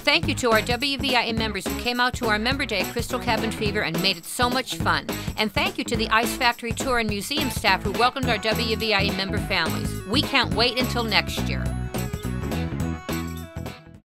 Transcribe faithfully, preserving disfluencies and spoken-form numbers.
thank you to our W V I A members who came out to our member day at Crystal Cabin Fever and made it so much fun. And thank you to the Ice Factory Tour and Museum staff who welcomed our W V I A member families. We can't wait until next year.